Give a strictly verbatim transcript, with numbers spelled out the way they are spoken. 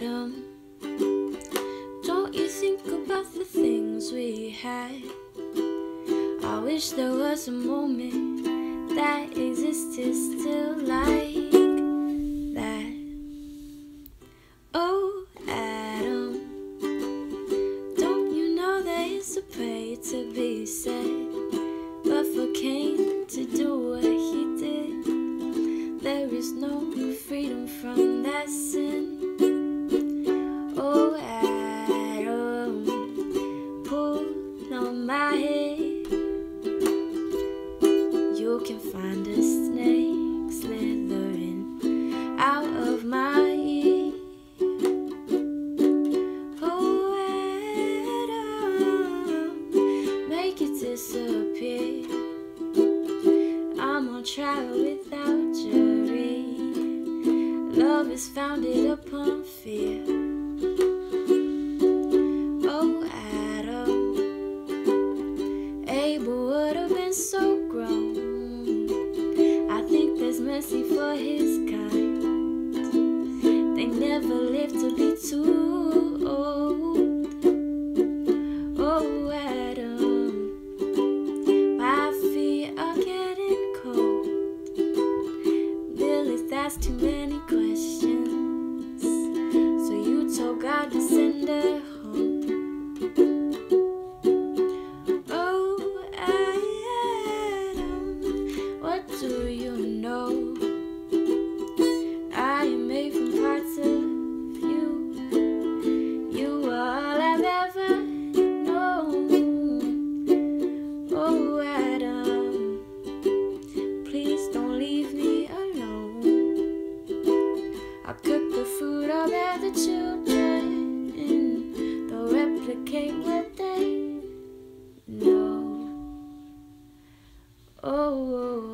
Adam, don't you think about the things we had? I wish there was a moment that existed still like that. Oh, Adam, don't you know there is a prayer to be said? But for Cain to do what he did, there is no freedom from that sin. Oh, Adam, pull on my head. You can find a snake slithering out of my ear. Oh, Adam, make it disappear. I'm on trial without jury. Love is founded upon fear. Oh, Adam, Abel would have been so grown. I think there's mercy for his kind. They never live to be too old. Oh, Adam, my feet are getting cold. Billy, that's too many questions. So you told God to send her home. Oh, Adam, what do you know? I am made from parts of you. You are all I've ever known. Oh, Adam, please don't leave me alone. I cook the food, I'll bear the children. They'll replicate what they know. Oh,